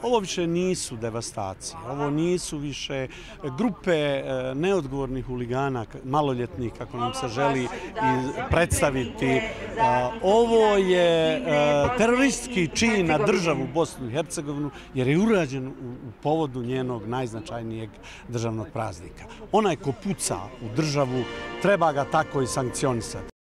Ovo više nisu devastacije, ovo nisu više grupe neodgovornih huligana, maloljetnih, kako nam se želi predstaviti. Ovo je teroristički čin na državu Bosnu i Hercegovinu, jer je urađen u povodu njenog najznačajnijeg državnog praznika. Onaj ko puca u državu, treba ga tako i sankcionisati.